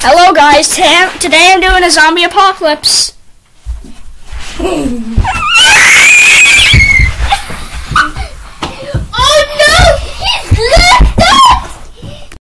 Hello guys, today I'm doing a zombie apocalypse.